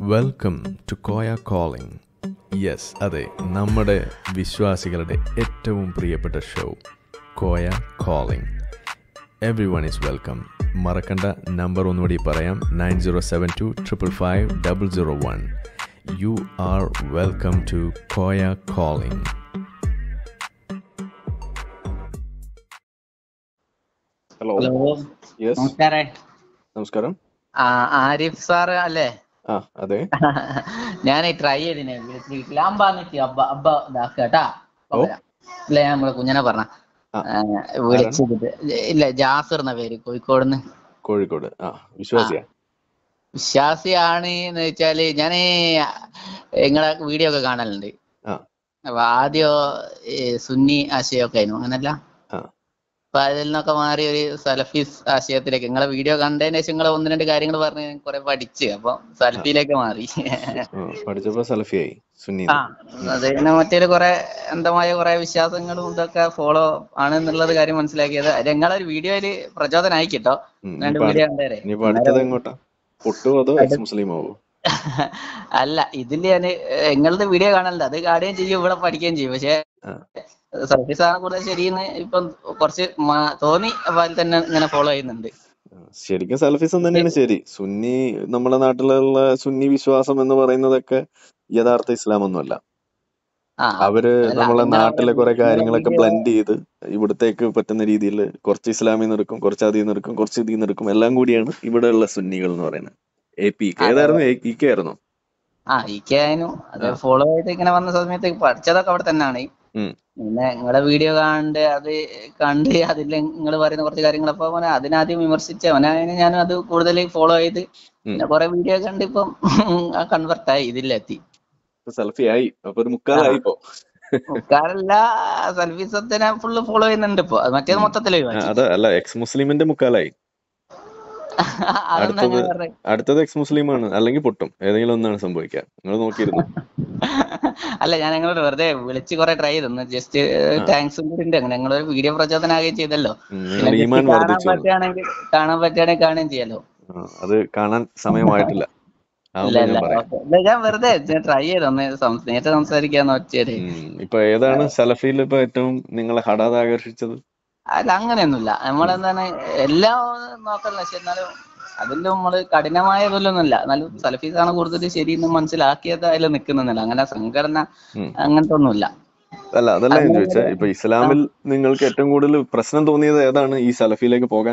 Welcome to Koya calling. Yes, അതെ, നമ്മുടെ വിശ്വാസികളുടെ ഏറ്റവും പ്രിയപ്പെട്ട show Koya calling. Everyone is welcome. മറക്കണ്ട നമ്പർ ഒന്നുകൂടി പറയാം, 9072555001. You are welcome to Koya calling. Hello, hello, yes, നമസ്കാരേ. നമസ്കാരം. ആരിഫ് സാറ് അല്ലേ? ആ, അതെ. ഞാൻ ട്രൈ ചെയ്തിനെ വിളിച്ചിട്ട് അബ്ബ ഇതാക്കട്ടാ. ഓ, ഇല്ല, ഞാൻ നമ്മളെ കുഞ്ഞനെ പറഞ്ഞ ആ, ആരാണ്? വിളിച്ചിട്ട് ഇല്ല, ജാസിർ എന്ന പേര്, കോഴിക്കോടുന്ന്. കോഴിക്കോട്. ആ, ആ, വിശ്വാസിയാ? വിശ്വാസിയാണ് എന്ന് വെച്ചാല് ഞാന് നിങ്ങളെ വീഡിയോ ഒക്കെ കാണലുണ്ട്. ആ, അപ്പൊ ആദ്യം സുന്നി ആശയമൊക്കെ ആയിരുന്നു, അങ്ങനല്ല. ആ, അപ്പൊ അതിൽ നിന്നൊക്കെ മാറി ഒരു സലഫീസ് ആശയത്തിലേക്ക് നിങ്ങളെ വീഡിയോ കണ്ടതിന് ശേഷം നിങ്ങളെ ഒന്ന് രണ്ട് കാര്യങ്ങൾ പറഞ്ഞ് ഞാൻ കുറെ പഠിച്ച്, അപ്പൊ ആ. സലഫിയിലേക്ക് മാറി. പഠിച്ചപ്പോ സലഫിയായി, ആ, സുന്നീന്ന്. അത് പിന്നെ മറ്റേ കുറെ അന്ധമായ കുറെ വിശ്വാസങ്ങളും ഇതൊക്കെ ഫോളോ ആണെന്നുള്ളത് കാര്യം മനസ്സിലാക്കിയത് അത് നിങ്ങളൊരു വീഡിയോയില് പ്രചോദനമായി കേട്ടോ. രണ്ട് ഇനിയിപ്പോ വീഡിയോ കണ്ടേരെ ഇനിയിപ്പോ അടുത്തത് അന്നേരം എങ്ങോട്ടാ? പൊട്ടുവോ അതോ എക്സ് മുസ്ലിം ആവോ? അല്ല, ഇതില് ഞാന് നിങ്ങളുടെ വീഡിയോ കാണലുണ്ട്, അത് കാണുകയും ചെയ്യും, ഇവിടെ പഠിക്കുകയും ചെയ്യും. പക്ഷെ ആ, സർവീസ് ആണ് കൂടുതൽ ശരിയെന്ന് ഇപ്പം കുറച്ച് തോന്നി, അപ്പൊ അതിൽ തന്നെ ഇങ്ങനെ ഫോളോ ചെയ്യുന്നുണ്ട്. ആ, ശരിക്കും സലഫിസം തന്നെയാണ് ശരി. സുന്നി, നമ്മുടെ നാട്ടിലുള്ള സുന്നി വിശ്വാസം എന്ന് പറയുന്നതൊക്കെ യഥാർത്ഥ ഇസ്ലാം ഒന്നുമല്ല. ആ, അവര് അതല്ല, നമ്മളെ നിങ്ങളെ നാട്ടിലെ കുറെ നിങ്ങളെ കാര്യങ്ങളൊക്കെ വീഡിയോ ബ്ലെൻഡ് ചെയ്ത് ഇവിടത്തേക്ക് പറ്റുന്ന രീതിയിൽ കുറച്ച് ഇസ്ലാമിൽ നിന്ന് എടുക്കും, കുറച്ച് അതിൽ നിന്ന് എടുക്കും, കുറച്ച് ഇതിൽ നിന്ന് എടുക്കും, എല്ലാം കൂടിയാണ് ഇവിടെയുള്ള സുന്നികൾ എന്ന് പറയുന്നത്. AP അതെ ഏതായിരുന്നു? EK ആയിരുന്നോ? ആയിരുന്നു. അത് ആ, ഫോളോ ചെയ്ത് ഇങ്ങനെ വന്ന സമയത്ത് പഠിച്ചതൊക്കെ അവിടെ തന്നെയാണ്. ഉം, പിന്നെ നിങ്ങളുടെ വീഡിയോ കണ്ട് അതിൽ നിങ്ങൾ പറയുന്ന കുറച്ച് കാര്യങ്ങളപ്പോ അതിനാദ്യം വിമർശിച്ച ഞാനും അത് കൂടുതൽ ഫോളോ ചെയ്ത് ഉം. പിന്നെ കുറെ വീഡിയോ കണ്ട് ഇപ്പം കൺവെർട്ടായി ഇതിലെത്തി. ഇപ്പൊ സലഫി ആയി, അപ്പൊ ഒരു ആ, മുക്കാലായി ഇപ്പോ. മുക്കാലല്ല, സൽഫിസത്തിനെ ഫുള്ള് ഫോളോ ചെയ്യുന്നുണ്ട് ഇപ്പൊ. അത് മറ്റേത് ഉം. മൊത്തത്തിൽ ഒഴിവാക്കി. അല്ല, എക്സ് മുസ്ലിമിന്റെ മുക്കാലായി. അതൊന്നും അടുത്തത് അങ്ങനെ പറഞ്ഞത്. അടുത്തത് എക്സ് മുസ്ലിം ആണ്, അല്ലെങ്കിൽ പൊട്ടും. ഏതെങ്കിലും ഒന്നാണ് സംഭവിക്കുക. നിങ്ങൾ നോക്കിയിരുന്നു. അല്ല, ഞാൻ ഞങ്ങളോട് വെറുതെ വിളിച്ച് കുറെ ട്രൈ ചെയ്തു, ജസ്റ്റ് ആ, താങ്ക്സും കൂടി ഉണ്ട്. അങ്ങനെ ഞങ്ങളൊരു വീഡിയോ പ്രചോദനമാകുകയും ചെയ്തല്ലോ. നിങ്ങൾ പിന്നെ ജസ്റ്റ് ഈമാൻ വർദ്ധിച്ചു വന്നു. കാണാൻ പറ്റുകയാണെങ്കിൽ കാണുകയും ചെയ്യാലോ. ആ, അത് കാണാൻ സമയമായിട്ടില്ല, ഇല്ല ആവുമ്പോ ഇല്ല, ഞാൻ പറയാം. ഓക്കെ. ഇല്ല, ഞാൻ വെറുതെ ട്രൈ ചെയ്തു, നേരിട്ട് സംസാരിക്കാന്ന് വെച്ചാല്. ഇപ്പൊ ഏതാണ് സലഫിയിൽ ഇപ്പൊ ഏറ്റവും നിങ്ങളെ ഹഠാത് ആകർഷിച്ചത്? അല്ല, അങ്ങനെയൊന്നുമില്ല. നമ്മളെന്താണ് എല്ലാം നോക്കല്ല, പക്ഷെ എന്നാലും അതിലും നമ്മള് കഠിനമായതൊന്നുമില്ല. എന്നാലും സലഫീസാണ് കൂടുതൽ ശരിയെന്ന് മനസ്സിലാക്കിയത് അതിൽ നിൽക്കുന്നില്ല. അങ്ങനെ സംഘടന ഉം. അങ്ങനത്തെ ഒന്നുമില്ല. അല്ല, അതല്ല ഞാൻ അങ്ങനെ ചോദിച്ചത്. ഇപ്പൊ ഇസ്ലാമിൽ നിങ്ങൾക്ക് ഏറ്റവും കൂടുതൽ പ്രശ്നം തോന്നിയത് ഏതാണ് ഈ സലഫിയിലേക്ക് പോകാൻ?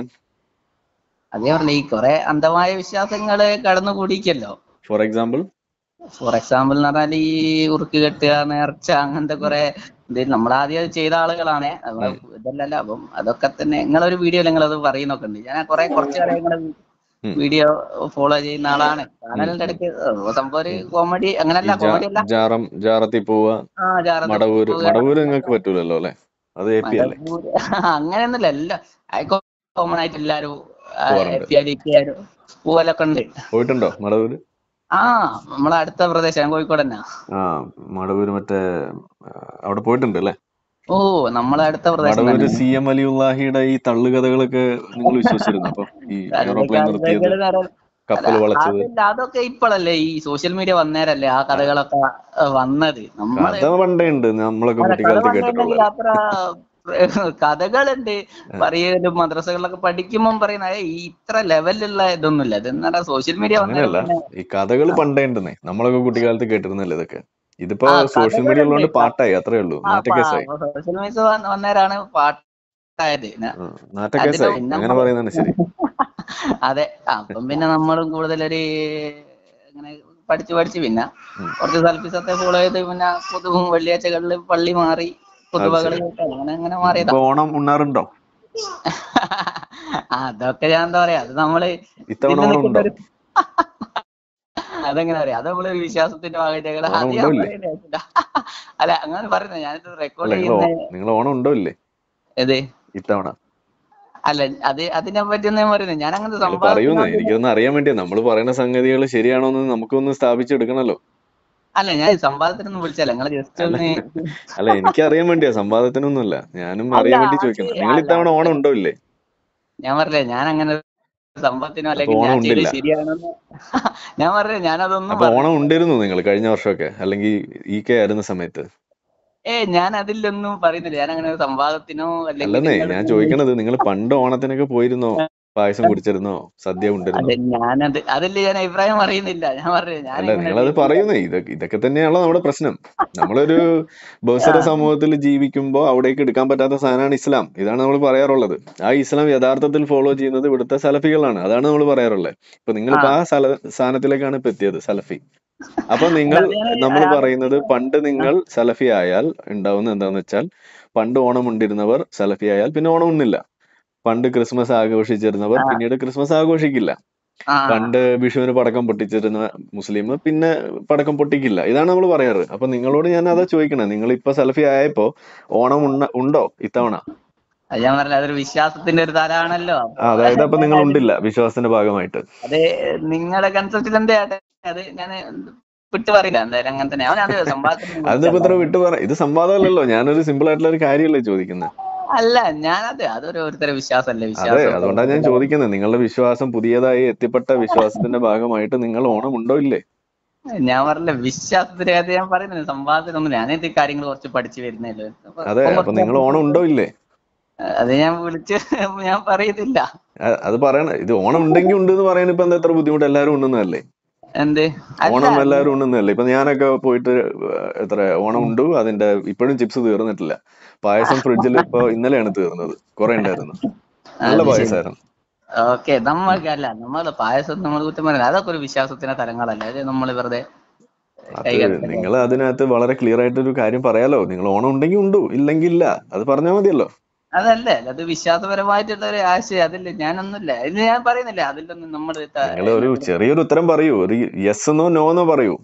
അതേ പറഞ്ഞ ഈ കുറെ അന്ധമായ വിശ്വാസങ്ങള് കടന്നുകൂടിക്കല്ലോ. For example? ഫോർ എക്സാമ്പിൾ എന്ന് പറഞ്ഞാൽ ഈ ഉറുക്ക് കെട്ടുക, നേർച്ച, അങ്ങനത്തെ കുറെ നമ്മളാദ്യം അത് ചെയ്ത ആളുകളാണ്. ഇതല്ലല്ലോ. അപ്പം അതൊക്കെ തന്നെ നിങ്ങളൊരു വീഡിയോ നിങ്ങൾ അത് പറയുന്നൊക്കെ ഉണ്ട്. ഞാൻ കുറച്ച് കാലം നിങ്ങളെ വീഡിയോ ഫോളോ ചെയ്യുന്ന ആളാണ്. കാണലിന്റെ ഇടയ്ക്ക് സംഭവം ഒരു കോമഡി, ഈ അങ്ങനല്ല, കോമഡി അല്ല. ജാറത്തിൽ പോവുക, ആ, ജാറത്ത് മടവൂര് പോവുക, നിങ്ങൾക്ക് പറ്റൂലല്ലോ അല്ലെ? അത് AP അല്ലേ? മടവൂര് അങ്ങനെയൊന്നുമില്ല. എല്ലാം കോമൺ ആയിട്ട് എല്ലാരും പോവാറുണ്ട്. പൂവലൊക്കെ ഉണ്ട്. പോയിട്ടുണ്ടോ മടവൂര്? ആ, നമ്മളെ അടുത്ത പ്രദേശം കോഴിക്കോട് തന്നെ. ആ, മടവൂര് മറ്റേ അവിടെ പോയിട്ടുണ്ട് അല്ലേ? ഓ, നമ്മളെ അടുത്ത പ്രദേശം മടവൂര് തന്നെ. CM വലിയുള്ളാഹിയുടെ ഈ തള്ളുകഥകളൊക്കെ നിങ്ങൾ വിശ്വസിച്ചിരുന്നു? അപ്പൊ ഈ എയ്റോപ്ലെയിൻ നിർത്തിയത്, അല്ല, കപ്പൽ വളച്ചത്, അതല്ല, അതൊക്കെ ഇപ്പോഴല്ലേ ഈ സോഷ്യൽ മീഡിയ വന്നേരല്ലേ ആ കഥകളൊക്കെ വന്നത്. നമ്മള് കഥ പണ്ടേ ഉണ്ട്, നമ്മളൊക്കെ അല്ല, കഥ കുട്ടിക്കാലത്ത് പണ്ടുണ്ടെങ്കിൽ കേട്ടിട്ടുള്ളതല്ലേ? അത്ര കഥകളുണ്ട്. ആ, പറയലും മദ്രസകളിലൊക്കെ പഠിക്കുമ്പോൾ പറയുന്ന ഈ ഇത്ര ലെവലിലുള്ള ഇതൊന്നുമില്ല. ഇതെന്നാ സോഷ്യൽ മീഡിയ വന്നേരം അങ്ങനെയല്ല, പിന്നെ ഈ കഥകൾ പണ്ടേ ഉണ്ടെന്നേ. നമ്മളൊക്കെ കുട്ടിക്കാലത്ത് കേട്ടിരുന്നല്ലേ ഇതൊക്കെ? ഇതിപ്പോ ആ സോഷ്യൽ മീഡിയ കഥകളുണ്ട്. ഉള്ളതുകൊണ്ട് പാട്ടായി, അത്രേ ഉള്ളൂ. നാറ്റക്കേസായി. സോഷ്യൽ മീഡിയ വന്നേരാണ് പാട്ടായത്. അതിന് നാറ്റക്കേസായി, പിന്നെ അങ്ങനെ നമ്മള് പറയുന്നതാണ് ശരി. അതെ, അപ്പം പിന്നെ നമ്മളും കൂടുതലൊരു ഇങ്ങനെ പഠിച്ച് പിന്നെ ഉം. കുറച്ച് സൽഫിസത്തെ ഫോളോ ചെയ്ത് പിന്നെ വെള്ളിയാഴ്ചകളിൽ പള്ളി മാറി, അത് കുത്തുബകൾ ശരി. കേട്ട് അങ്ങനെ മാറിയതാ. ഇപ്പൊ ഓണം ഉണ്ണാറുണ്ടോ? അതൊക്കെ ഞാൻ എന്താ പറയാ, അത് നമ്മള് ഇത്തവണ ഇതിൽ ഓണം നിൽക്കുന്ന ഉണ്ടോ? ഒരു അതെങ്ങനെ പറയാ, അത് നമ്മള് വിശ്വാസത്തിന്റെ ഭാഗമായിട്ട് ഓണം അത് ഉണ്ടോ ഞാൻ ഇല്ലേ? പറയുന്നത്. അല്ല, അങ്ങനെ പറയുന്നത് ഞാനിത് അല്ല, റെക്കോർഡ് ചെയ്യുന്ന നിങ്ങൾ ഓണം ഉണ്ടോ ഇല്ലേ ഇത്. ഇത്തവണ? അല്ല, അതിനെ പറ്റിയൊന്നും ഞാൻ പറയുന്നത്, ഞാൻ അങ്ങനത്തെ നിങ്ങൾ പറയൂന്നേ, സംഭവത്തിനൊന്നും. എനിക്കൊന്ന് അറിയാൻ വേണ്ടിയാ. നമ്മൾ പറയുന്ന സംഗതികൾ ശരിയാണോന്ന് നമുക്കൊന്ന് സ്ഥാപിച്ചെടുക്കണല്ലോ. അല്ല, ഞാൻ ഈ സംവാദത്തിനൊന്നും വിളിച്ചല്ല, നിങ്ങൾ ജസ്റ്റ് അല്ല, ഒന്ന്. അല്ല, എനിക്ക് അറിയാൻ വേണ്ടിയാ, സംവാദത്തിനൊന്നുമല്ല. ഞാനും അല്ല, അറിയാൻ വേണ്ടി അത് ചോദിക്കണം. നിങ്ങൾ അല്ല, ഇത്തവണ ഓണം ഉണ്ടോ ഇല്ലേ? ഞാൻ പറഞ്ഞില്ലേ, ഞാൻ അങ്ങനെ സംഭവത്തിനോ അപ്പൊ അല്ലെങ്കിൽ ഓണം ഞാൻ ചെയ്തത് ഉണ്ടില്ല. ശരിയാണെന്ന് ഞാൻ പറഞ്ഞു. ഞാനതൊന്നും അപ്പൊ ഓണം പറഞ്ഞില്ല. ഉണ്ടിരുന്നു നിങ്ങൾ കഴിഞ്ഞ വർഷമൊക്കെ, അല്ലെങ്കിൽ EK ആയിരുന്ന സമയത്ത്? ഞാൻ അതിലൊന്നും പറയുന്നില്ല. ഞാൻ അങ്ങനെ ഒരു സംവാദത്തിനോ അല്ലെങ്കിൽ അല്ലെന്നേ നിങ്ങൾ ഞാൻ ചോദിക്കണത്, നിങ്ങൾ പണ്ട് ഓണത്തിനൊക്കെ പോയിരുന്നോ? പായസം കുടിച്ചിരുന്നോ? സദ്യ ഉണ്ടിരുന്നോ? അതെ, അതില് ഞാൻ അഭിപ്രായം പറയുന്നില്ല. ഞാൻ പറഞ്ഞു ഞാൻ അല്ല, എങ്ങനെ നിങ്ങളത് ചെയ്തില്ല. പറയുന്നേ, ഇതൊക്കെ തന്നെയാണല്ലോ നമ്മുടെ പ്രശ്നം. നമ്മളൊരു ബഹുസ്വര സമൂഹത്തിൽ ജീവിക്കുമ്പോൾ അവിടേക്ക് എടുക്കാൻ പറ്റാത്ത സാധനമാണ് ഇസ്ലാം. ഇതാണ് നമ്മൾ പറയാറുള്ളത്. ആ ഇസ്ലാം യഥാർത്ഥത്തിൽ ഫോളോ ചെയ്യുന്നത് ഇവിടുത്തെ സലഫികളാണ്. അതാണ് നമ്മൾ പറയാറുള്ളത്. ഇപ്പൊ ആ നിങ്ങളിപ്പോ ആ സ്ഥാനത്തിലേക്കാണ് ഇപ്പൊ എത്തിയത്, സലഫി. അപ്പൊ അല്ല, അത് നമ്മൾ ഞാൻ പറയുന്നത്, പണ്ട് നിങ്ങൾ സലഫി ആയാൽ ഉണ്ടാവുന്ന എന്താന്ന് വെച്ചാൽ, പണ്ട് ഓണം ഉണ്ടിരുന്നവർ സലഫി ആയാൽ പിന്നെ ഓണം ഉണ്ണില്ല. പണ്ട് ക്രിസ്മസ് ആഘോഷിച്ചിരുന്നവർ ആ പിന്നീട് ക്രിസ്മസ് ആഘോഷിക്കില്ല. ആ പണ്ട് വിഷുവിന് പടക്കം പൊട്ടിച്ചിരുന്ന മുസ്ലിം പിന്നെ പടക്കം പൊട്ടിക്കില്ല. ഇതാണ് നമ്മൾ പറയാറ്. അപ്പൊ നിങ്ങളോട് ഞാൻ അതാ ചോദിക്കണേ, നിങ്ങൾ ഇപ്പൊ സലഫി ആയപ്പോ ഓണം ഉണ്ടോ ഇത്തവണ? അത് ഞാൻ പറഞ്ഞില്ല, അതൊരു വിശ്വാസത്തിന്റെ ഒരു തലമാണല്ലോ. അപ്പൊ അതായത് അപ്പൊ ഞാൻ നിങ്ങൾ അതിൽ ഉണ്ടില്ല വിശ്വാസത്തിന്റെ ഭാഗമായിട്ട്. അത് നിങ്ങളുടെ കൺസെപ്റ്റിൽ എന്താ അത് ഞാൻ വിട്ടു പറയില്ല. എന്തായാലും അങ്ങനെ തന്നെ അവനത് സംവാദത്തിന് അതിപ്പോ വിളിച്ചല്ല. ഇത്ര വിട്ടു പറ, ഇത് സംവാദമല്ലല്ലോ. ഞാനൊരു സിമ്പിൾ ആയിട്ടുള്ള ഒരു കാര്യമല്ലേ ചോദിക്കുന്നത്. അല്ല, അതൊരു ഓരോരുത്തരുടെ വിശ്വാസമല്ലേ. അതെ, വിശ്വാസം അതുകൊണ്ടാണ് ഞാൻ ചോദിക്കുന്നത്. നിങ്ങളുടെ വിശ്വാസം, പുതിയതായി എത്തിപ്പെട്ട വിശ്വാസത്തിന്റെ ഭാഗമായിട്ട് നിങ്ങൾ ഓണം ഉണ്ടോ ഇല്ലേ? ഞാൻ പറഞ്ഞില്ല, വിശ്വാസത്തിന്റെ കാര്യം ഞാൻ പറയുന്നില്ല. സംവാദത്തിനൊന്നും ഞാനത് കാര്യങ്ങൾ കുറച്ച് പഠിച്ചു വരുന്നല്ലോ. അതെ, അപ്പൊ നിങ്ങൾ ഓണം ഉണ്ടോ ഇല്ലേ? അത് ഞാൻ വിളിച്ച് ഞാൻ പറയുന്നില്ല. അത് പറയണ, ഇത് ഓണം ഉണ്ടെങ്കിൽ ഉണ്ട് എന്ന് പറയാൻ ഇപ്പൊ എന്താ എത്ര ബുദ്ധിമുട്ട്? എല്ലാവരും ഉണ്ടെന്നല്ലേ? എന്ത്? അല്ല, ഓണം എല്ലാവരും ഉണ്ടെന്നല്ലേ? ഇപ്പൊ ഞാനൊക്കെ പോയിട്ട് എത്ര ഓണം ഉണ്ടു, അതിന്റെ ഇപ്പോഴും ചിപ്സ് തീർന്നിട്ടില്ല. പായസം ഫ്രിഡ്ജിൽ ഇപ്പൊ ഇന്നലെയാണ് തീർന്നത്. കുറെ ഉണ്ടായിരുന്നു, നല്ല അത് ശരി. പായസമായിരുന്നു. ഓക്കെ, നമ്മള് പായസം നമ്മൾ കുറ്റം പറയുന്നത് അതൊക്കെ ഒരു വിശ്വാസത്തിന്റെ തലങ്ങളല്ലേ. അത് നമ്മൾ വെറുതെ അത് കൈകടത്തല്ലേ. നിങ്ങൾ അതിനകത്ത് വളരെ ക്ലിയർ ആയിട്ടൊരു കാര്യം പറയാലോ. നിങ്ങൾ ഓണം ഉണ്ടെങ്കിൽ ഉണ്ടു, ഇല്ലെങ്കിൽ ഇല്ല. അത് പറഞ്ഞാൽ മതിയല്ലോ. അതല്ലേ, അത് വിശ്വാസപരമായിട്ടുള്ള ഒരു ആശയം. അതില്ല, ഞാനൊന്നുമില്ല, ഇത് ഞാൻ പറയുന്നില്ല. അതിലൊന്നും നമ്മൾ നിങ്ങൾ ഒരു ചെറിയൊരു ഉത്തരം പറയൂ, ഒരു യെസ് എന്നോ നോ എന്നോ പറയൂ.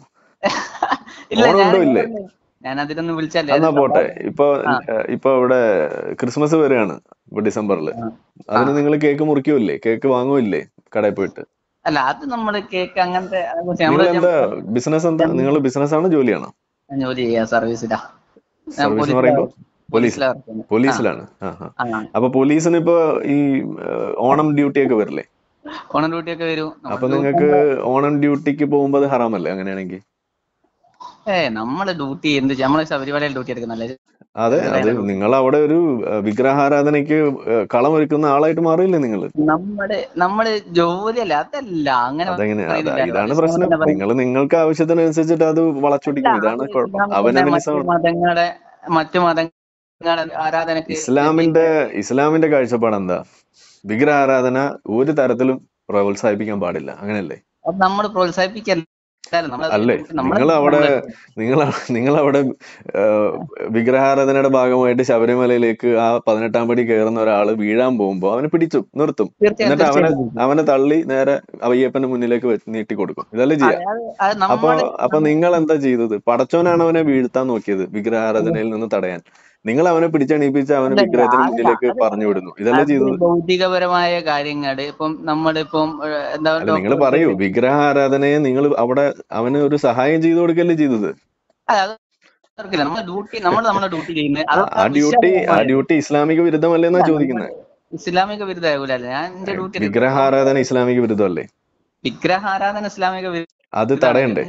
ഇല്ല, ഓണം ഉണ്ടോ ഇല്ലേ? ഞാൻ അതിലൊന്നും വിളിച്ചല്ലേ. എന്നാ പോട്ടെ. ഇപ്പൊ ആ ഇപ്പൊ ഇവിടെ ക്രിസ്മസ് വരെയാണ് ഇപ്പൊ ഡിസംബറിൽ. ആ. അതിന് നിങ്ങൾ കേക്ക് മുറിക്കൂല്ലേ? കേക്ക് വാങ്ങുമില്ലേ കടയിൽ പോയിട്ട്? അല്ല, അത് നമ്മള് കേക്ക് അങ്ങനത്തെ നിങ്ങൾ നമ്മള് എന്താ ബിസിനസ്? എന്താ നിങ്ങൾ ബിസിനസ് ആണോ ജോലിയാണോ? ജോലി ചെയ്യാ, സർവീസിലാ. ഞാൻ സർവീസ് എന്ന് പറയുമ്പോൾ പോലീസിലാ work ചെയ്യുന്നെ. പോലീസിലാണ്. ആ. അപ്പൊ പോലീസിന് ഇപ്പൊ ഈ ഓണം ഡ്യൂട്ടി ഒക്കെ വരില്ലേ? ഓണം ഡ്യൂട്ടി ഒക്കെ വരും. അപ്പൊ നിങ്ങൾക്ക് ഓണം ഡ്യൂട്ടിക്ക് പോകുമ്പോ അത് ഹറാമല്ലേ അങ്ങനെയാണെങ്കിൽ? നമ്മള് ഡ്യൂട്ടി നമ്മള് ശബരിമലയിൽ ഡ്യൂട്ടി എടുക്കുന്നല്ലേ. അതെ, അത് നിങ്ങൾ അവിടെ ഒരു വിഗ്രഹാരാധനയ്ക്ക് കളമൊരുക്കുന്ന ആളായിട്ട് മാറിയില്ലേ നിങ്ങൾ? നമ്മള് ജോലിയല്ല, അതല്ല അങ്ങനെ അതെങ്ങനെ? പറയുന്നില്ലല്ലോ. ഇതാണ് ഇസ്ലാം പ്രശ്നം. തന്നെ പറയും. നിങ്ങൾക്ക് ആവശ്യത്തിനനുസരിച്ചിട്ട് അത് വളച്ചൊടിക്കും. അത് ഇതാണ് കുഴപ്പം. ഇസ്ലാമിൽ തന്നെ അവനവനിസം. മറ്റു മതങ്ങളുടെ ആരാധനക്ക് ഇസ്ലാമിന്റെ കാഴ്ചപ്പാട് എന്താ? വിഗ്രഹാരാധന ഒരു തരത്തിലും പ്രോത്സാഹിപ്പിക്കാൻ പാടില്ല, അങ്ങനെയല്ലേ? അത് നമ്മൾ പ്രോത്സാഹിപ്പിക്കല്ല. അല്ലേ? നിങ്ങളവിടെ വിഗ്രഹാരാധനയുടെ ഭാഗമായിട്ട് ശബരിമലയിലേക്ക് ആ 18-ാം പടി കയറുന്ന ഒരാള് വീഴാൻ പോകുമ്പോ അവനെ പിടിച്ചു നിർത്തും. എന്നിട്ട് അവനെ തള്ളി നേരെ അയ്യപ്പന്റെ മുന്നിലേക്ക് നീട്ടി കൊടുക്കും. ഇതല്ലേ ചെയ്യാം? അപ്പൊ നിങ്ങൾ എന്താ ചെയ്തത്? പടച്ചോനാണ് അവനെ വീഴ്ത്താൻ നോക്കിയത് വിഗ്രഹാരാധനയിൽ നിന്ന് തടയാൻ. നിങ്ങൾ അവനെ പിടിച്ചെണീപ്പിച്ച് അവനെ വിഗ്രഹത്തിന് മുന്നിലേക്ക് പറഞ്ഞു വിടുന്നു. ഇതല്ലേ ചെയ്തത്? ഭൗതികപരമായ കാര്യങ്ങള് ഇപ്പം നമ്മളിപ്പം എന്താ അല്ല, നിങ്ങൾ പറയൂ. വിഗ്രഹാരാധനയെ നിങ്ങൾ അവിടെ അവന് ഒരു സഹായം ചെയ്തു കൊടുക്കല്ലേ ചെയ്തത്? നമ്മുടെ ഡ്യൂട്ടി ചെയ്യുന്നത് ആ ഡ്യൂട്ടി ഇസ്ലാമിക വിരുദ്ധമല്ലേ എന്നാ ചോദിക്കുന്നത്? ഇസ്ലാമിക വിരുദ്ധമാകൂലല്ലേ. ഞാൻ എന്റെ ഡ്യൂട്ടി വിഗ്രഹാരാധന ഇസ്ലാമിക വിരുദ്ധമല്ലേ? വിഗ്രഹാരാധന ഇസ്ലാമിക അത് തടയണ്ടേ?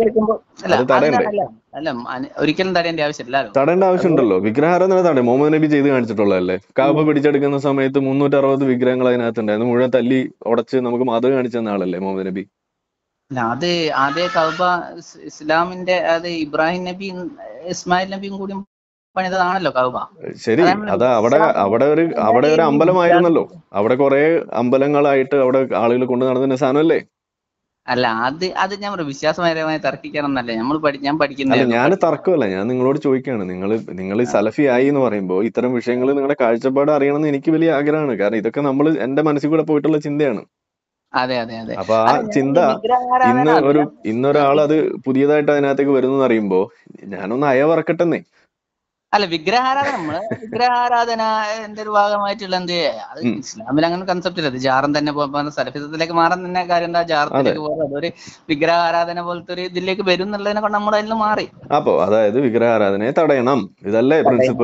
അല്ല, ഒരിക്കലും തടയേണ്ട ആവശ്യമില്ല. തടയേണ്ട ആവശ്യമുണ്ടല്ലോ. വിഗ്രഹാരാധന തടയും. മുഹമ്മദ് നബി ചെയ്ത് കാണിച്ചിട്ടുള്ളതല്ലേ? കാബ പിടിച്ചെടുക്കുന്ന സമയത്ത് 360 വിഗ്രഹങ്ങൾ അതിനകത്തുണ്ടായിരുന്നു. മുഴുവൻ തല്ലി ഉടച്ച് നമുക്ക് മാതൃക കാണിച്ചു തന്ന ആളല്ലേ മുഹമ്മദ് നബി? അത് അതേ കഅബ ഇസ്ലാമിന്റെ അത് ഇബ്രാഹിം നബിയും ഇസ്മായിൽ നബിയും കൂടി പണിതതാണല്ലോ കഅബ. ശരി, അത് അവിടെ ഒരു അമ്പലമായിരുന്നല്ലോ. അവിടെ കുറെ അമ്പലങ്ങളായിട്ട് അവിടെ ആളുകൾ കൊണ്ടു നടന്ന സാധനമല്ലേ? അല്ല, അത് ഞാൻ വിശ്വാസപരമായി തർക്കിക്കാനൊന്നല്ല. ഞാൻ പഠിക്കുന്ന. അല്ല, ഞാൻ തർക്കമല്ല, ഞാൻ നിങ്ങളോട് ചോദിക്കുകയാണ്. നിങ്ങൾ സലഫി ആയി എന്ന് പറയുമ്പോൾ ഇത്തരം വിഷയങ്ങൾ നിങ്ങളുടെ കാഴ്ചപ്പാട് അറിയണമെന്ന് എനിക്ക് വലിയ ആഗ്രഹമാണ്. കാരണം ഇതൊക്കെ എന്റെ മനസ്സിൽ കൂടെ പോയിട്ടുള്ള ചിന്തയാണ്. അതെ. അപ്പൊ ആ ചിന്ത ഇന്നൊരാൾ അത് പുതിയതായിട്ട് അതിനകത്തേക്ക് വരുന്നു എന്ന് അറിയുമ്പോ ഞാനൊന്ന് അയവറക്കട്ടെന്നേ. അല്ല, വിഗ്രഹാരാധന എന്റെ ഒരു ഭാഗമായിട്ടുള്ള അത് ഇസ്ലാമിൽ അങ്ങനെ കൺസെപ്റ്റ് ഇല്ല. അത് ജാറം തന്നെ സലഫിസത്തിലേക്ക് മാറാൻ തന്നെ കാര്യം എന്താ? ജാറത്തിലേക്ക് പോകുന്നത് അതൊരു വിഗ്രഹാരാധന പോലത്തെ ഒരു ഇതിലേക്ക് വരും എന്നുള്ളതിനെ കൊണ്ട് നമ്മൾ അതിൽ മാറി. അപ്പൊ അതായത് വിഗ്രഹാരാധനയെ തടയണം, ഇതല്ലേ പ്രിൻസിപ്പിൾ?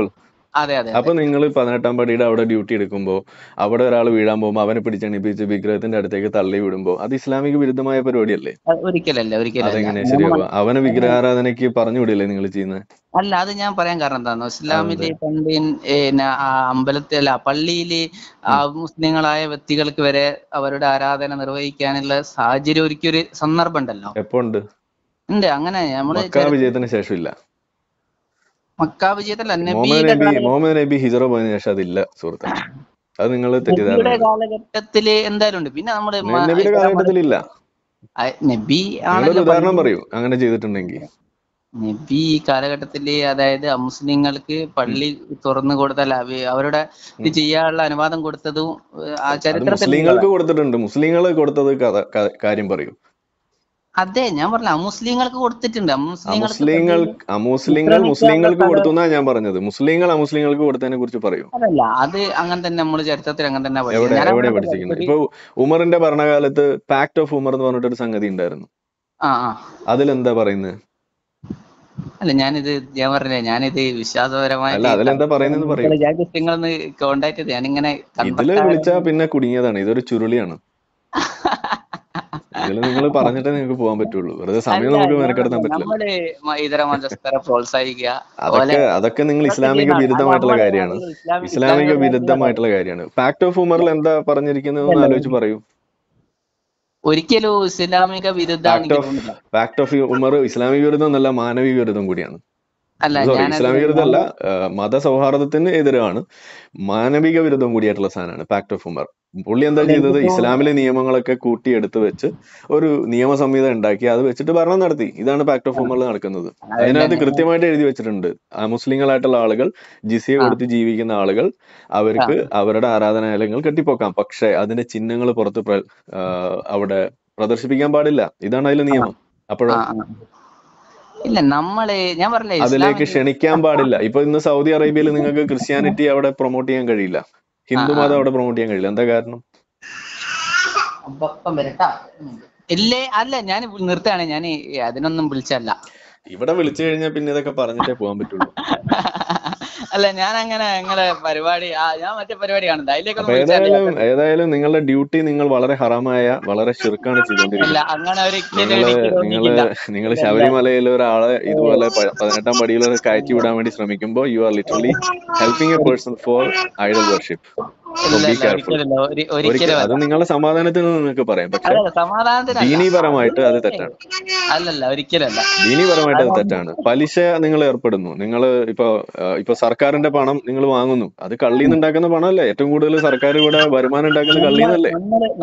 അപ്പൊ നിങ്ങൾ 18-ാം പടിയുടെ അവിടെ ഡ്യൂട്ടി എടുക്കുമ്പോൾ അവിടെ ഒരാൾ വീഴാൻ പോകുമ്പോൾ അവനെ പിടിച്ചെണിപ്പിച്ച് വിഗ്രഹത്തിന്റെ അടുത്തേക്ക് തള്ളി വിടുമ്പോൾ അത് ഇസ്ലാമിക വിരുദ്ധമായ പരിപാടിയല്ലേ? അതെങ്ങനെ ശരിയാവുക? അവനെ വിഗ്രഹാരാധനയ്ക്ക് പറഞ്ഞു വിടില്ലേ നിങ്ങൾ ചെയ്യുന്നത്? അല്ല, അത് ഞാൻ പറയാൻ കാരണം എന്താണോ, ഇസ്ലാമിലെ പണ്ട് അമ്പലത്തില പള്ളിയില് മുസ്ലിങ്ങളായ വ്യക്തികൾക്ക് വരെ അവരുടെ ആരാധന നിർവഹിക്കാനുള്ള സാഹചര്യം ഒരുക്കിയൊരു സന്ദർഭം ഉണ്ടല്ലോ. എപ്പോ ഉണ്ട്? അങ്ങനെ നമ്മള് വിജയത്തിന് ശേഷം ഇല്ല. മക്ക വിജയത്തിലല്ല, മുഹമ്മദ് നബി ഹിജറ പോയതിനു ശേഷം അതില്ല സുഹൃത്തെ. അത് നിങ്ങൾ കാലഘട്ടത്തില് എന്തായാലും ഉണ്ട്. പിന്നെ നമ്മുടെ നബിയുടെ കാലഘട്ടത്തിലില്ല. നബി ഉദാഹരണം പറയൂ അങ്ങനെ ചെയ്തിട്ടുണ്ടെങ്കിൽ. നബി കാലഘട്ടത്തില് അതായത് മുസ്ലിങ്ങൾക്ക് പള്ളി തുറന്നു കൊടുത്തല്ല, അവരുടെ ഇത് ചെയ്യാനുള്ള അനുവാദം കൊടുത്തതും ആ ചരിത്രത്തിൽ മുസ്ലിങ്ങൾക്ക് കൊടുത്തിട്ടുണ്ട്. മുസ്ലിങ്ങൾ കൊടുത്തത് കാര്യം പറയൂ. അതെ ഞാൻ പറഞ്ഞ അമുസ്ലിങ്ങൾക്ക് കൊടുത്തിട്ടുണ്ട്. മുസ്ലിങ്ങൾക്ക് കൊടുത്തു എന്നാ ഞാൻ പറഞ്ഞത്. മുസ്ലിങ്ങൾ അമുസ്ലിങ്ങൾക്ക് കൊടുത്തതിനെ കുറിച്ച് പറയൂ. അതല്ല, അത് അങ്ങനെ തന്നെ നമ്മള് ചരിത്രത്തിൽ അങ്ങനെ തന്നെ എവിടെ പഠിച്ചിരിക്കുന്നത്? ഇപ്പൊ ഉമറിന്റെ ഭരണകാലത്ത് പാക്ട് ഓഫ് ഉമർ എന്ന് പറഞ്ഞിട്ടൊരു സംഗതി ഉണ്ടായിരുന്നു. അതിലെന്താ പറയുന്നത്? അല്ല ഞാൻ പറഞ്ഞില്ലേ, ഞാനിത് വിശ്വാസപരമായ അതിലെന്താ പറയുന്നത് പറയൂ. നിങ്ങളൊന്ന് കോണ്ടാക്ട് ചെയ്ത് ഞാനിങ്ങനെ ഇതില് വിളിച്ചാ പിന്നെ കുടുങ്ങിയതാണ്. ഇതൊരു ചുരുളിയാണ്. ഇതിൽ നിങ്ങൾ പറഞ്ഞിട്ടേ നിങ്ങൾക്ക് പോകാൻ പറ്റുള്ളൂ. വെറുതെ സമയം നമുക്ക് മെനക്കെടുത്താൻ പറ്റില്ല. പ്രോത്സാഹിക്കുക അതൊക്കെ നിങ്ങൾ ഇസ്ലാമിക വിരുദ്ധമായിട്ടുള്ള കാര്യമാണ്. ഇസ്ലാമിക വിരുദ്ധമായിട്ടുള്ള കാര്യമാണ്. പാക്ട് ഓഫ് ഉമറിൽ എന്താ പറഞ്ഞിരിക്കുന്നത് ആലോചിച്ച് പറയൂ. ഒരിക്കലും ഇസ്ലാമിക വിരുദ്ധ പാക്ട് ഓഫ് ഉമർ ഇസ്ലാമിക വിരുദ്ധം എന്നല്ല, മാനവിക വിരുദ്ധം കൂടിയാണ്. ഇസ്ലാമിക വിരുദ്ധമല്ല, മതസൗഹാർദ്ദത്തിന് എതിരാണ്, മാനവിക വിരുദ്ധം കൂടിയായിട്ടുള്ള സാധനമാണ് പാക്ട് ഓഫ് ഉമർ. പുള്ളി എന്താ ചെയ്തത്? ഇസ്ലാമിലെ നിയമങ്ങളൊക്കെ കൂട്ടിയെടുത്ത് വെച്ച് ഒരു നിയമ സംഹിത ഉണ്ടാക്കി അത് വെച്ചിട്ട് ഭരണം നടത്തി. ഇതാണ് പാക്ട് ഓഫ് ഉമറിൽ നടക്കുന്നത്. അതിനകത്ത് കൃത്യമായിട്ട് എഴുതി വെച്ചിട്ടുണ്ട്, മുസ്ലിങ്ങളായിട്ടുള്ള ആളുകൾ, ജിസിയ കൊടുത്ത് ജീവിക്കുന്ന ആളുകൾ, അവർക്ക് അവരുടെ ആരാധനാലയങ്ങൾ കെട്ടിപ്പോക്കാം, പക്ഷെ അതിന്റെ ചിഹ്നങ്ങൾ പുറത്ത് അവിടെ പ്രദർശിപ്പിക്കാൻ പാടില്ല. ഇതാണ് അതിലെ നിയമം. അപ്പോഴോ ഇല്ല, ഞാൻ പറഞ്ഞില്ലേ അതിലേക്ക് ക്ഷണിക്കാൻ പാടില്ല. ഇപ്പൊ ഇന്ന് സൗദി അറേബ്യയിൽ നിങ്ങൾക്ക് ക്രിസ്ത്യാനിറ്റി അവിടെ പ്രൊമോട്ട് ചെയ്യാൻ കഴിയില്ല, ഹിന്ദു മതം അവിടെ പ്രൊമോട്ട് ചെയ്യാൻ കഴിയില്ല. എന്താ കാരണം? ഇല്ലേ, അല്ല ഞാൻ നിർത്താണ്, ഞാൻ അതിനൊന്നും വിളിച്ചല്ല. ഇവിടെ വിളിച്ചു കഴിഞ്ഞാൽ പിന്നെ ഇതൊക്കെ പറഞ്ഞിട്ടേ പോകാൻ പറ്റുള്ളൂ. അല്ല ഞാൻ അങ്ങനെ ഞങ്ങളെ പരിപാടി ഞാൻ മറ്റേ പരിപാടി കാണുന്നത്. ഏതായാലും നിങ്ങളുടെ ഡ്യൂട്ടി നിങ്ങൾ വളരെ ഹറാമായ, വളരെ ശിർക്കാണ് ചെയ്തുകൊണ്ടിരിക്കുന്നത്. നിങ്ങൾ ശബരിമലയിൽ ഒരാളെ ഇതുപോലെ 18-ാം പടിയിൽ കയറ്റി വിടാൻ വേണ്ടി ശ്രമിക്കുമ്പോൾ you are literally helping a person for idol worship. അത് നിങ്ങളുടെ സമാധാനത്തിന് നിങ്ങൾക്ക് പറയാം, പക്ഷെ ദീനീപരമായിട്ട് അത് തെറ്റാണ്. ദീനീപരമായിട്ട് അത് തെറ്റാണ്. പലിശ നിങ്ങൾ ഏർപ്പെടുന്നു. നിങ്ങൾ ഇപ്പൊ സർക്കാരിന്റെ പണം നിങ്ങൾ വാങ്ങുന്നു. അത് കള്ളിന്ന് ഉണ്ടാക്കുന്ന പണമല്ലേ? ഏറ്റവും കൂടുതൽ സർക്കാർ ഇവിടെ വരുമാനം ഉണ്ടാക്കുന്നത് കള്ളിന്നല്ലേ?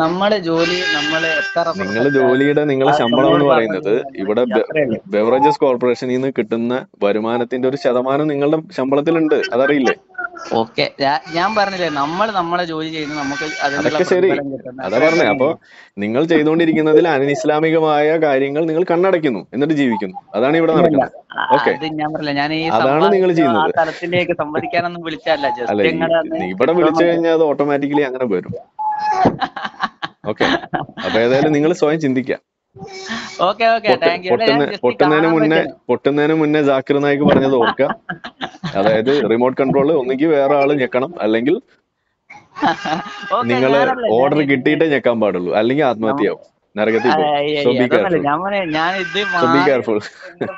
നിങ്ങളുടെ ജോലിയുടെ നിങ്ങളുടെ ശമ്പളം എന്ന് പറയുന്നത് ഇവിടെ ബെവറേജസ് കോർപ്പറേഷനിൽ നിന്ന് കിട്ടുന്ന വരുമാനത്തിന്റെ ഒരു ശതമാനം നിങ്ങളുടെ ശമ്പളത്തിലുണ്ട്. അതറിയില്ലേ? ഓക്കെ, ഞാൻ പറഞ്ഞില്ലേ, നമ്മളെ ജോലി ചെയ്യുന്നു, നമുക്ക് അതൊക്കെ ശരി. അതാ പറഞ്ഞേ. അപ്പൊ നിങ്ങൾ ചെയ്തുകൊണ്ടിരിക്കുന്നതിൽ അനിസ്ലാമികമായ കാര്യങ്ങൾ നിങ്ങൾ കണ്ണടയ്ക്കുന്നു, എന്നിട്ട് ജീവിക്കുന്നു. അതാണ് ഇവിടെ നടക്കുന്നത്. ഓക്കെ, അതാണ് നിങ്ങൾ ചെയ്യുന്നത്. തലത്തിലേക്ക് സംവദിക്കാനൊന്നും വിളിച്ചല്ല. ഇവിടെ വിളിച്ചു കഴിഞ്ഞാൽ അത് ഓട്ടോമാറ്റിക്കലി അങ്ങനെ വരും. ഓക്കെ, അപ്പൊ ഏതായാലും നിങ്ങൾ സ്വയം ചിന്തിക്കാം. പൊട്ടുന്നതിന് മുന്നേ ജാക്കിർ നായിക് പറഞ്ഞത് ഓർക്കുക. അതായത് റിമോട്ട് കൺട്രോൾ ഒന്നുകിൽ വേറെ ആള് ഞെക്കണം, അല്ലെങ്കിൽ നിങ്ങള് ഓർഡർ കിട്ടിയിട്ടേ ഞെക്കാൻ പാടുള്ളൂ, അല്ലെങ്കിൽ ആത്മഹത്യയാവും, നരകത്തിൽ പോകും. So be careful.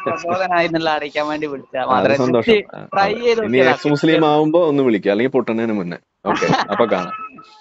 സന്തോഷം. ഇനി എക്സ് മുസ്ലിം ആവുമ്പോ ഒന്ന് വിളിക്കുക, അല്ലെങ്കിൽ പൊട്ടുന്നതിന് മുന്നേ. ഓക്കെ, അപ്പൊ കാണാം.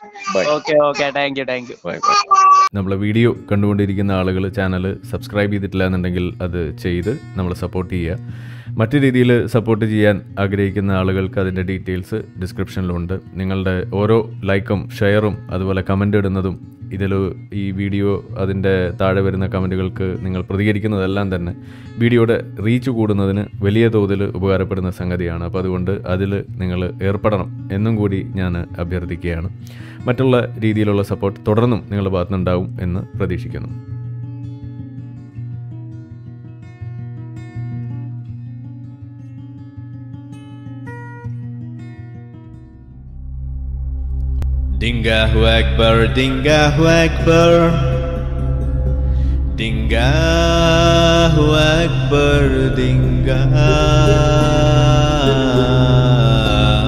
നമ്മളെ വീഡിയോ കണ്ടുകൊണ്ടിരിക്കുന്ന ആളുകൾ ചാനൽ സബ്സ്ക്രൈബ് ചെയ്തിട്ടില്ല എന്നുണ്ടെങ്കിൽ അത് ചെയ്ത് നമ്മളെ സപ്പോർട്ട് ചെയ്യുക. മറ്റു രീതിയിൽ സപ്പോർട്ട് ചെയ്യാൻ ആഗ്രഹിക്കുന്ന ആളുകൾക്ക് അതിൻ്റെ ഡീറ്റെയിൽസ് ഡിസ്ക്രിപ്ഷനിലുണ്ട്. നിങ്ങളുടെ ഓരോ ലൈക്കും ഷെയറും അതുപോലെ കമൻ്റ് ഇടുന്നതും ഇതിൽ ഈ വീഡിയോ അതിൻ്റെ താഴെ വരുന്ന കമൻറ്റുകൾക്ക് നിങ്ങൾ പ്രതികരിക്കുന്നതെല്ലാം തന്നെ വീഡിയോയുടെ റീച്ച് കൂടുന്നതിന് വലിയ തോതിൽ ഉപകാരപ്പെടുന്ന സംഗതിയാണ്. അപ്പോൾ അതുകൊണ്ട് അതിൽ നിങ്ങൾ ഏർപ്പെടണം എന്നും കൂടി ഞാൻ അഭ്യർത്ഥിക്കുകയാണ്. മറ്റുള്ള രീതിയിലുള്ള സപ്പോർട്ട് തുടർന്നും നിങ്ങളുടെ ഭാഗത്തുനിന്നുണ്ടാവും എന്ന് പ്രതീക്ഷിക്കുന്നു. Dingahu Akbar, Dingahu Akbar, Dingahu Akbar, Dingahu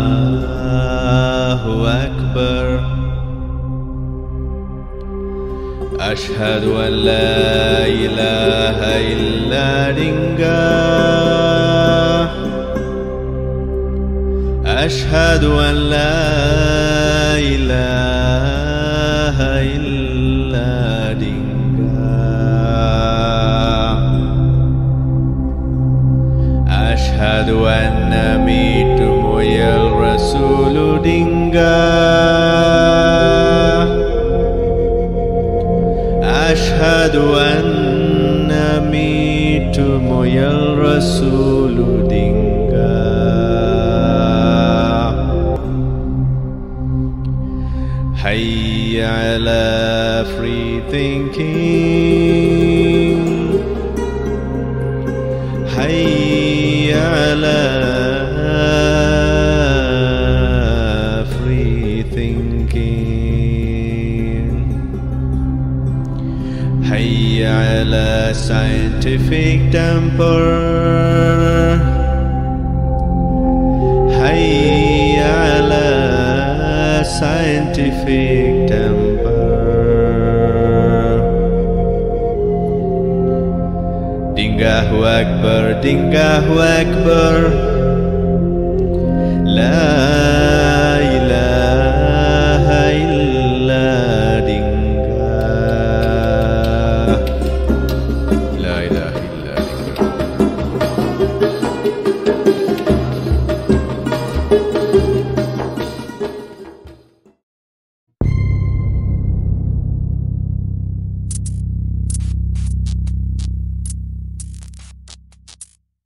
أشهد أن لا إله إلا دينغا أشهد أن لا إله إلا دينغا أشهد أن ميتم يا الرسول دينغا أشهد أن ميتم يا الرسول دينغا حي على free thinking حي على free thinking حي على scientific temper حي على scientific temper Dingahu Akbar Dingahu Akbar La